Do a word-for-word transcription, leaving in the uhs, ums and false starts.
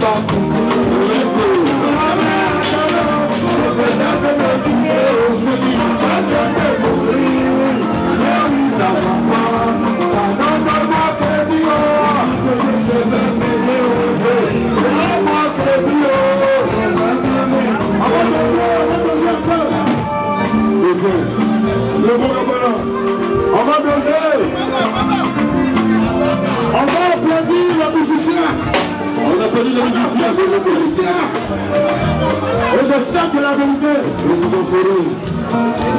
On va doser. On va applaudir le musicien. On applaudit le musicien. Merci le musicien. Et je sais que la vérité.